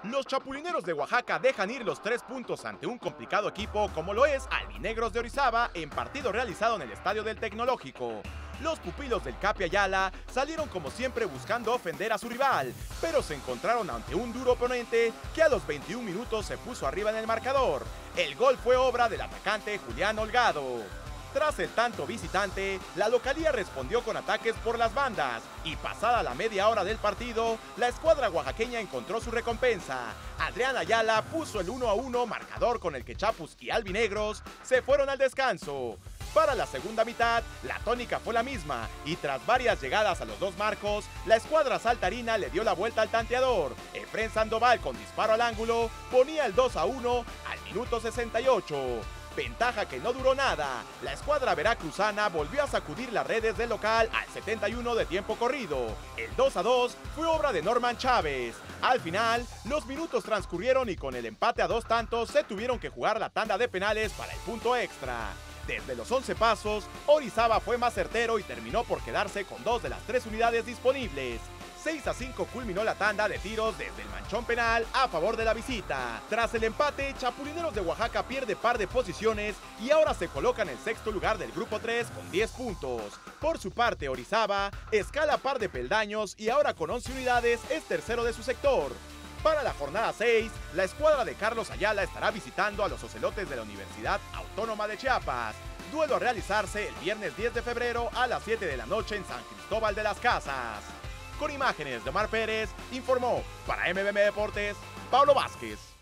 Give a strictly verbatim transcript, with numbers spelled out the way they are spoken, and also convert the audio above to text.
Los chapulineros de Oaxaca dejan ir los tres puntos ante un complicado equipo como lo es Albinegros de Orizaba en partido realizado en el Estadio del Tecnológico. Los pupilos del Capi Ayala salieron como siempre buscando ofender a su rival, pero se encontraron ante un duro oponente que a los veintiún minutos se puso arriba en el marcador. El gol fue obra del atacante Julián Holgado. Tras el tanto visitante, la localía respondió con ataques por las bandas y pasada la media hora del partido, la escuadra oaxaqueña encontró su recompensa. Adrián Ayala puso el uno a uno, marcador con el que Chapus y Albinegros se fueron al descanso. Para la segunda mitad, la tónica fue la misma y tras varias llegadas a los dos marcos, la escuadra saltarina le dio la vuelta al tanteador. Efrén Sandoval con disparo al ángulo ponía el dos a uno al minuto sesenta y ocho. Ventaja que no duró nada. La escuadra veracruzana volvió a sacudir las redes del local al setenta y uno de tiempo corrido. El dos a dos fue obra de Norman Chávez. Al final, los minutos transcurrieron y con el empate a dos tantos se tuvieron que jugar la tanda de penales para el punto extra. Desde los once pasos, Orizaba fue más certero y terminó por quedarse con dos de las tres unidades disponibles. seis a cinco culminó la tanda de tiros desde el manchón penal a favor de la visita. Tras el empate, Chapulineros de Oaxaca pierde par de posiciones y ahora se coloca en el sexto lugar del grupo tres con diez puntos. Por su parte, Orizaba escala par de peldaños y ahora con once unidades es tercero de su sector. Para la jornada seis, la escuadra de Carlos Ayala estará visitando a los ocelotes de la Universidad Autónoma de Chiapas. Duelo a realizarse el viernes diez de febrero a las siete de la noche en San Cristóbal de las Casas. Con imágenes de Omar Pérez, informó para M B M Deportes, Pablo Vázquez.